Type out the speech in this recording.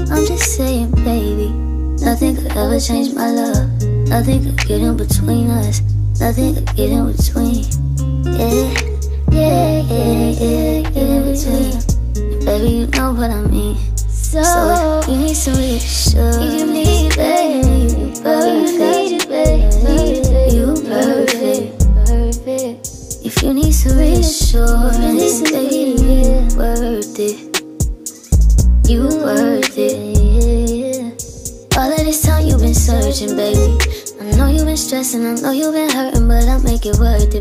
I'm just saying, baby, nothing could ever change my love. Nothing could get in between us. Nothing could get in between. Yeah, yeah, yeah, yeah, get in between. And baby, you know what I mean. So if you need some reassurance, you need, baby, you perfect, baby, you perfect. If you need some reassurance, baby, you worth it. You worth it. All of this time you've been searching, baby. I know you've been stressing, I know you've been hurting, but I'll make it worth it.